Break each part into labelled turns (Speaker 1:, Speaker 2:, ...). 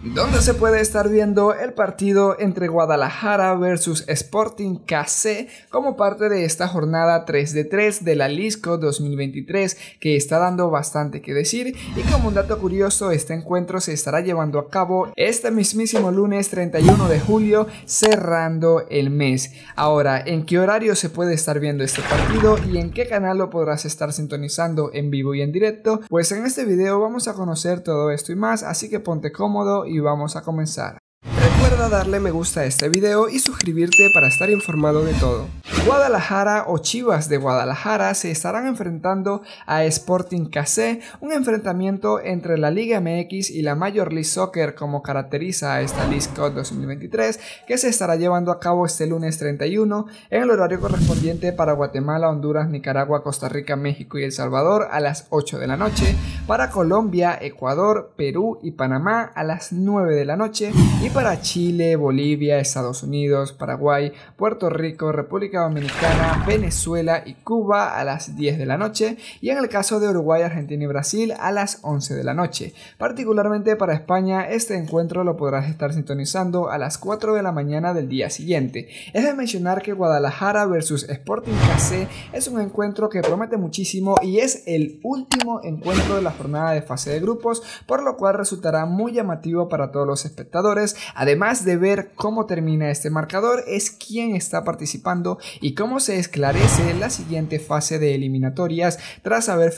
Speaker 1: donde se puede estar viendo el partido entre Guadalajara versus Sporting KC como parte de esta jornada 3 de 3 de la Lisco 2023, que está dando bastante que decir. Y como un dato curioso, este encuentro se estará llevando a cabo este mismísimo lunes 31 de julio, cerrando el mes. Ahora, ¿en qué horario se puede estar viendo este partido y en qué canal lo podrás estar sintonizando en vivo y en directo? Pues en este video vamos a conocer todo esto y más, así que ponte cómodo y vamos a comenzar. Recuerda darle me gusta a este video y suscribirte para estar informado de todo. Guadalajara o Chivas de Guadalajara se estarán enfrentando a Sporting KC, un enfrentamiento entre la Liga MX y la Major League Soccer como caracteriza a esta League Cup 2023, que se estará llevando a cabo este lunes 31 en el horario correspondiente para Guatemala, Honduras, Nicaragua, Costa Rica, México y El Salvador a las 8 de la noche, para Colombia, Ecuador, Perú y Panamá a las 9 de la noche y para Chile, Bolivia, Estados Unidos, Paraguay, Puerto Rico, República Dominicana, Venezuela y Cuba a las 10 de la noche, y en el caso de Uruguay, Argentina y Brasil a las 11 de la noche. Particularmente para España, este encuentro lo podrás estar sintonizando a las 4 de la mañana del día siguiente. Es de mencionar que Guadalajara versus Sporting KC es un encuentro que promete muchísimo y es el último encuentro de la jornada de fase de grupos, por lo cual resultará muy llamativo para todos los espectadores. Además de ver cómo termina este marcador, es quién está participando y cómo se esclarece la siguiente fase de eliminatorias tras haber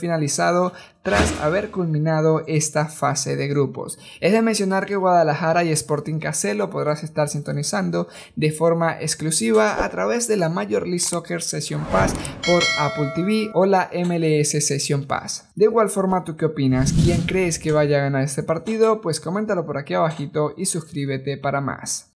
Speaker 1: culminado esta fase de grupos. Es de mencionar que Guadalajara y Sporting KC lo podrás estar sintonizando de forma exclusiva a través de la Major League Soccer Session Pass por Apple TV o la MLS Session Pass. De igual forma, ¿tú qué opinas? ¿Quién crees que vaya a ganar este partido? Pues coméntalo por aquí abajito y suscríbete para más.